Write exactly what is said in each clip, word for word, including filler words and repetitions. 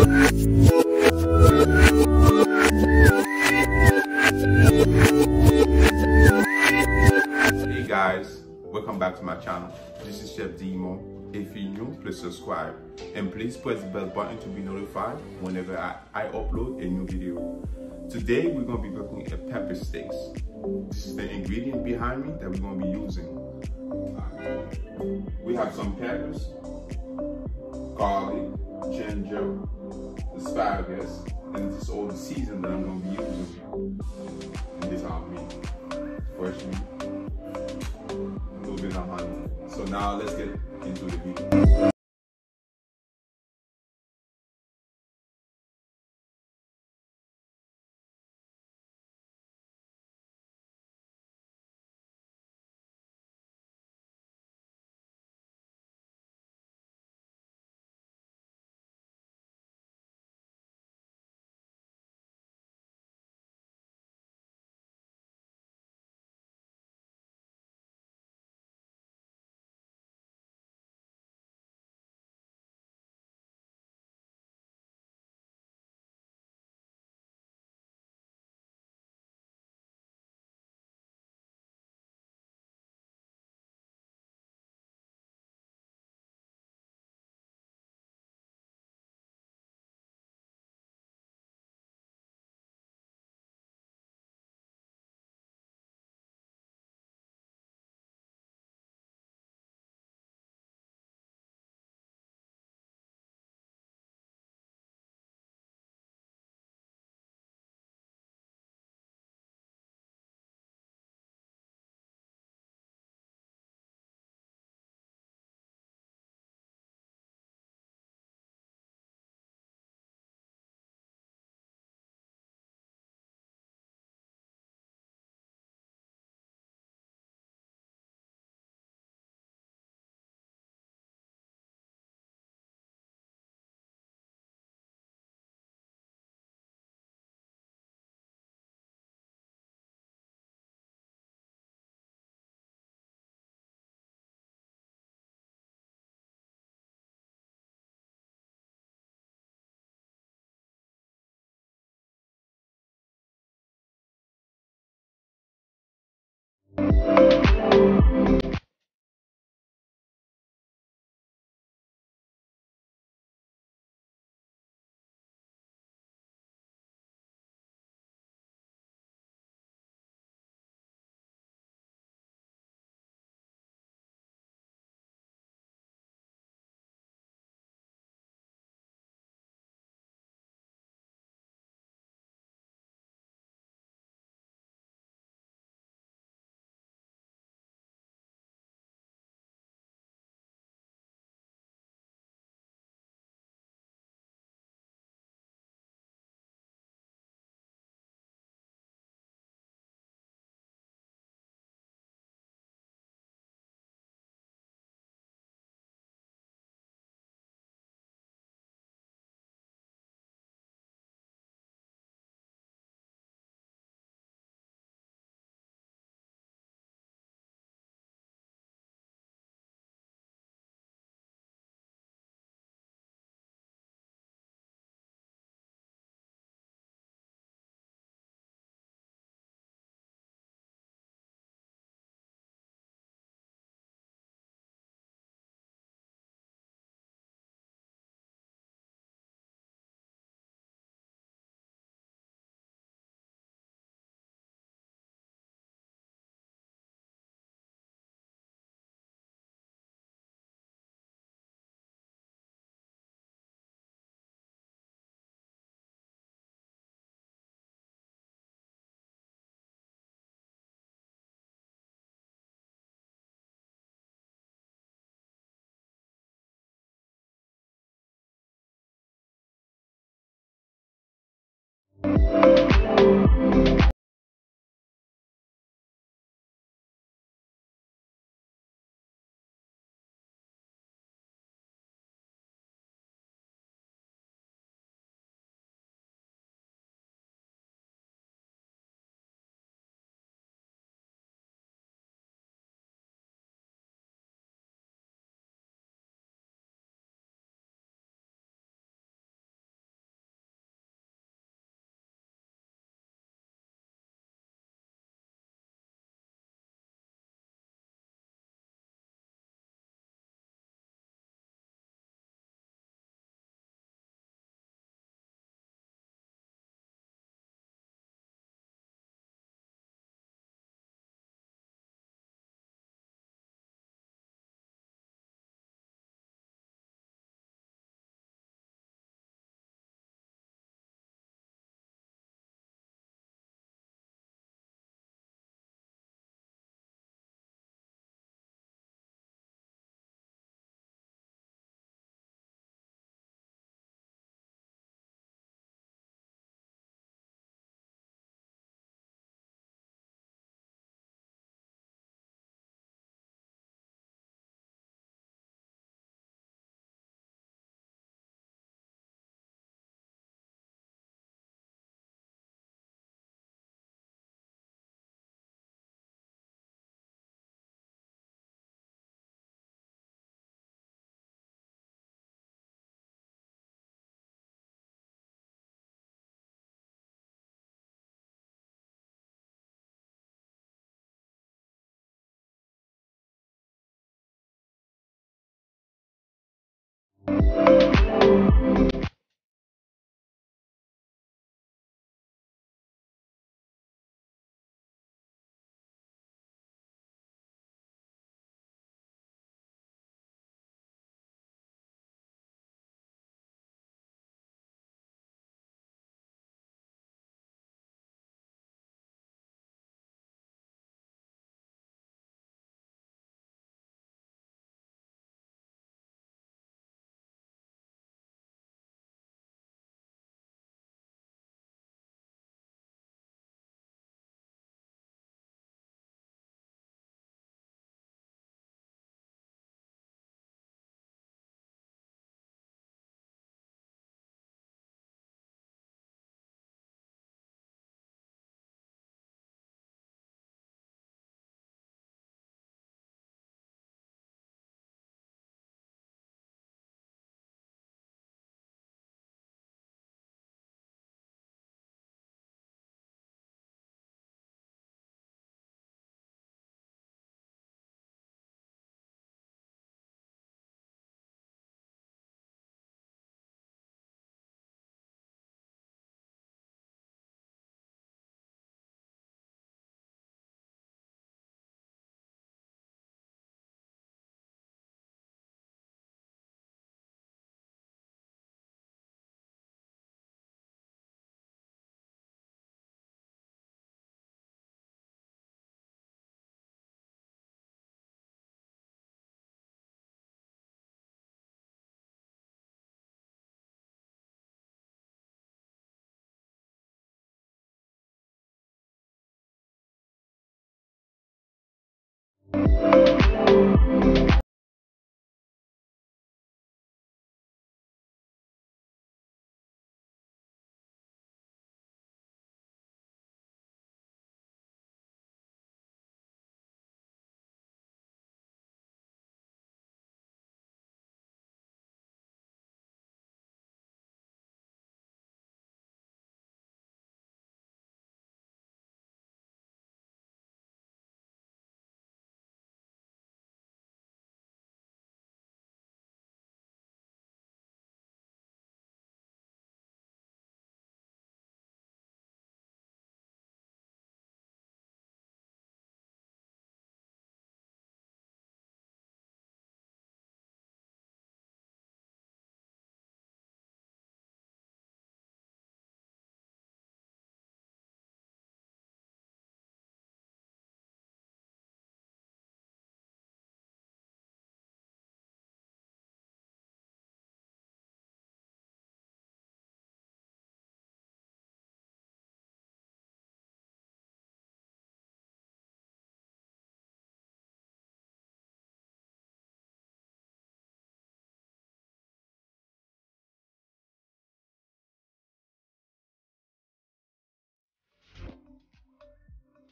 Hey guys, welcome back to my channel. This is Chef Demo. If you're new, please subscribe and please press the bell button to be notified whenever I, I upload a new video. Today we're going to be cooking a pepper steaks. This is the ingredient behind me that we're going to be using. We have some peppers, garlic, ginger, asparagus, and this is all the season that I'm going to be using. And this is our meat. Fresh meat, a little bit of honey. So now let's get into the video.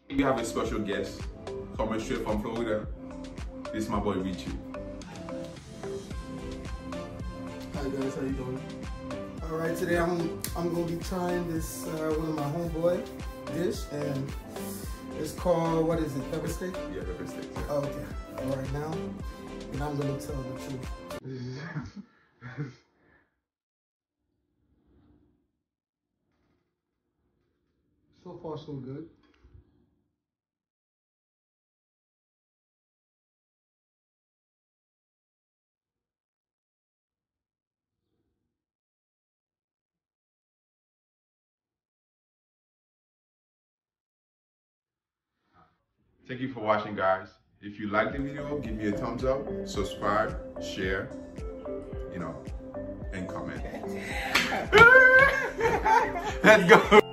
We have a special guest coming straight from Florida. This is my boy Richie. Hi guys, how you doing? All right, today I'm I'm gonna be trying this uh, one of my homeboy dish, and it's called, what is it, pepper steak? Yeah, pepper steak. Yeah. Oh, okay. All right, now, and I'm gonna tell the truth. So far, so good. Thank you for watching, guys. If you like the video, give me a thumbs up, subscribe, share, you know, and comment. Let's go.